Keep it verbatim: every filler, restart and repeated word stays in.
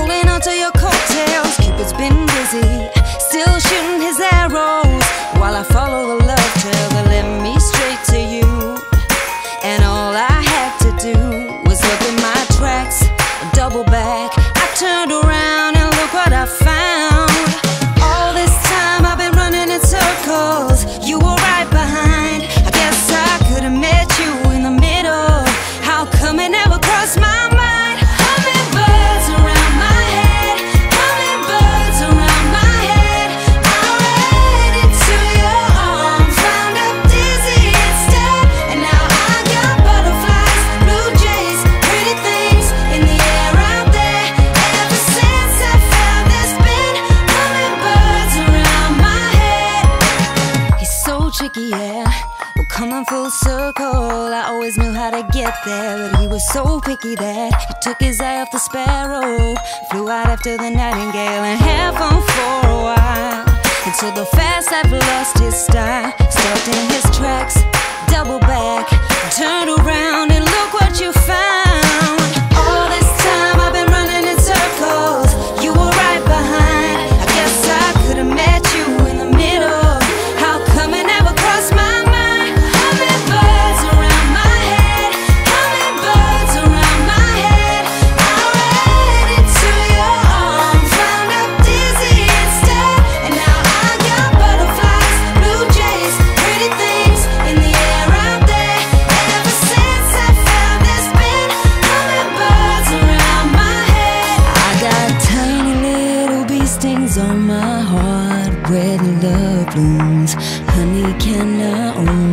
holding on to your coattails. Cupid's been busy, still shooting his arrows, while I follow the love trail that led me straight to you. And all I had to do was look at my tracks, double back. I turned around and look what I found. All this time I've been running in circles, you were right behind. I guess I could have met you in the middle. How come it never crossed my mind? Hummingbirds around my head, hummingbirds around my head. I ran into your arms, wound up dizzy instead. And now I got butterflies, blue jays, pretty things in the air out there. Ever since I found there's been hummingbirds around my head. He's so tricky, yeah, we're coming full circle. I always knew how to get there, but he was so picky that he took his eye off the sparrow, flew out after the nightingale, and had fun for a while, until the fast life lost his style. Stopped in his tracks, double back, turned around and look what you found. All this time I've been running in circles, you were right behind. I guess I could have met you in the middle. How come it never crossed my mind? Hummingbirds around my head, hummingbirds around my head. I ran into your arms, wound up dizzy instead. And now I got butterflies, blue jays, pretty things in the air out there. Ever since I found there's been hummingbirds around my head. I got tiny little bee stings on my heart where the love blooms. Honey, can I own